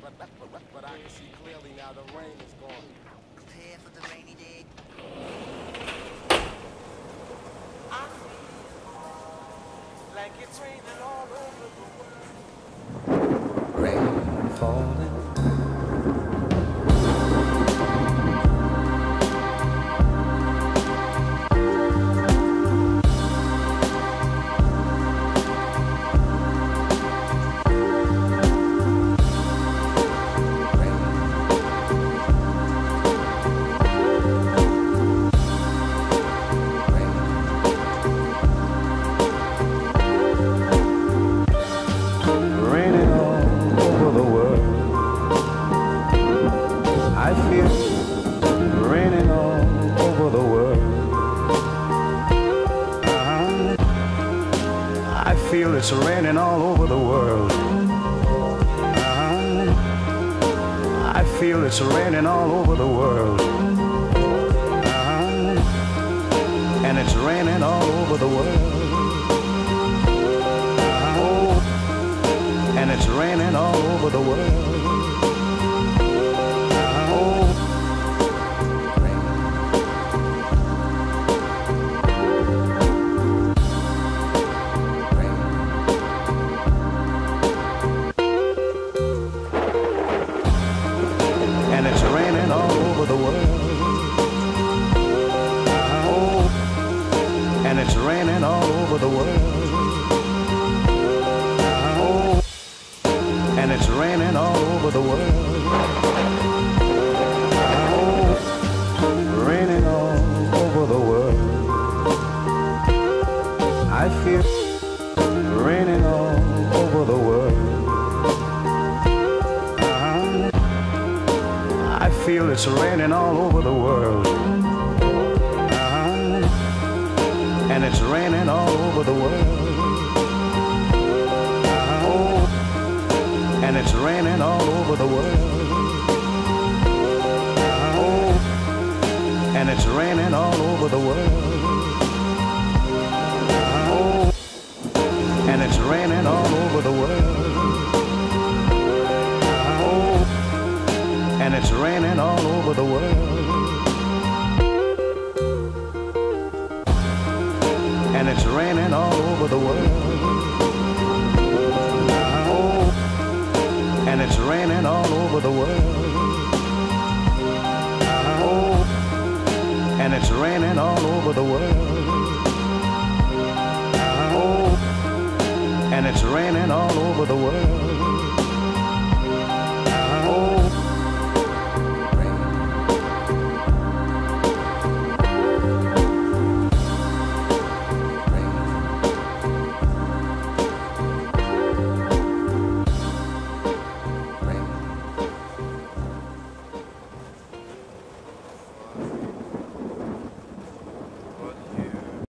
But I can see clearly now the rain is gone. Prepare for the rainy day. I feel like it's raining all over the world. Rain falling. I feel raining all over the world. I feel it's raining all over the world. I feel it's raining all over the world. And it's raining all over the world. And it's raining all over the world. And it's raining all over the world. And it's raining all over the world. And it's raining all over the world. Raining all over the world. I feel raining all over the world. I feel it's raining all over the world. And it's raining all over the world. And it's raining all over the world. And it's raining all over the world. And it's raining all over the world. And it's raining all over the world. And it's raining all over the world. And it's raining all over the world. And it's raining all over the world. And it's raining all over the world.